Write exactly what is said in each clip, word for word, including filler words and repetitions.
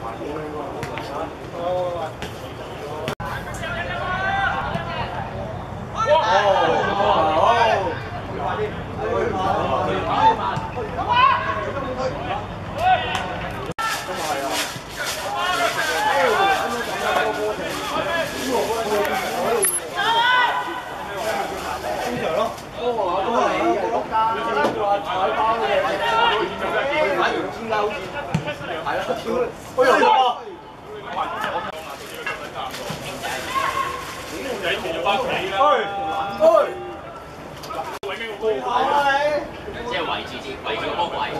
即係圍住啲圍住個位。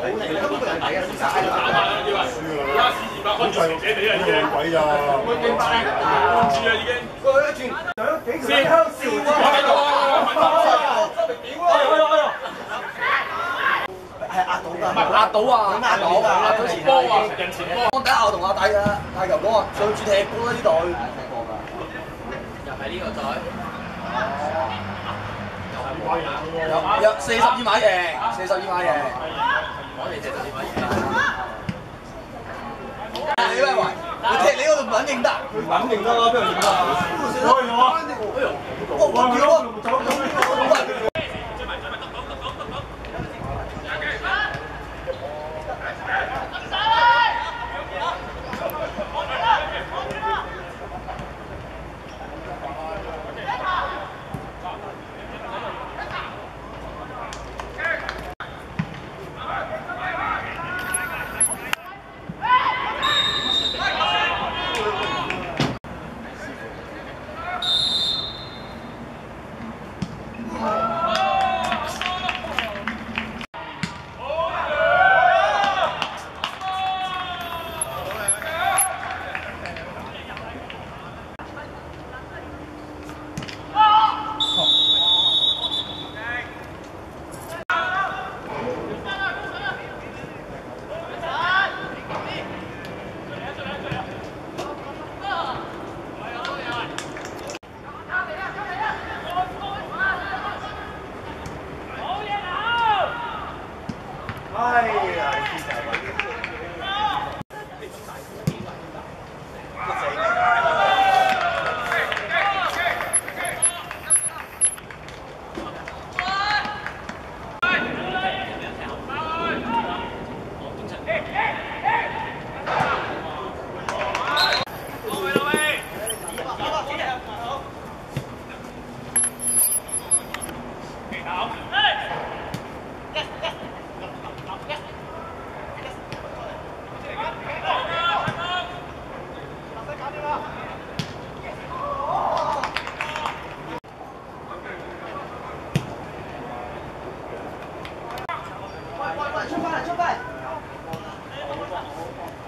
好細路仔嚟啊！已經鬼咋？唔知啊已經。一轉想幾條香笑啊！喺度啊！係壓到㗎，唔係壓到啊！壓到啊！壓到前波啊！人前波。我第一我同阿大啊大球哥啊，上次踢波啦呢隊。踢過㗎。又係呢個隊。有有四十二碼贏，四十二碼贏。我哋四十二碼贏。你喂喂，你踢你嗰度唔肯認得？佢肯認得啦，邊度認得？開咗啊！哎呦，我我屌啊！走走走！哎呀！出翻嚟，出翻嚟！